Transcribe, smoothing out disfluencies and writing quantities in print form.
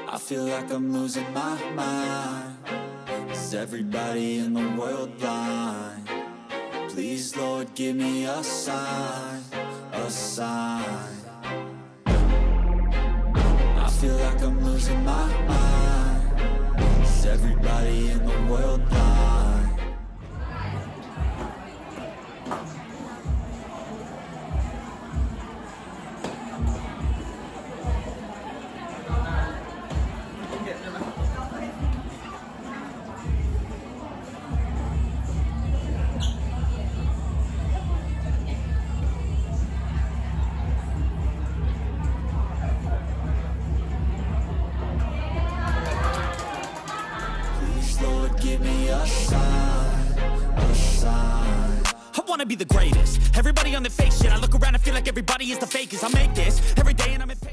I feel like I'm losing my mind. Is everybody in the world blind? Please, Lord, give me a sign, a sign. I feel like I'm losing my mind. Is everybody in the world blind? Give me a sign, a sign. I wanna be the greatest. Everybody on the fake shit. I look around and feel like everybody is the fakest. I make this every day and I'm in